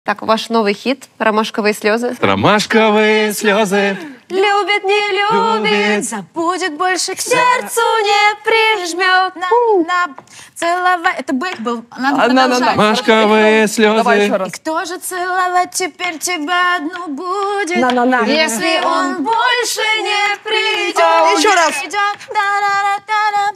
Так, ваш новый хит «Ромашковые слезы». Ромашковые слезы. Любит, не любит, забудет, больше к сердцу не прижмет. Целовать. Это бэк был. Надо Да-да-да. продолжать. Ромашковые Давай еще слезы. раз. И кто же целовать теперь тебя одну будет? На-на-на. Если он больше не придет. Еще раз. Придет. Да-да-да-да-да.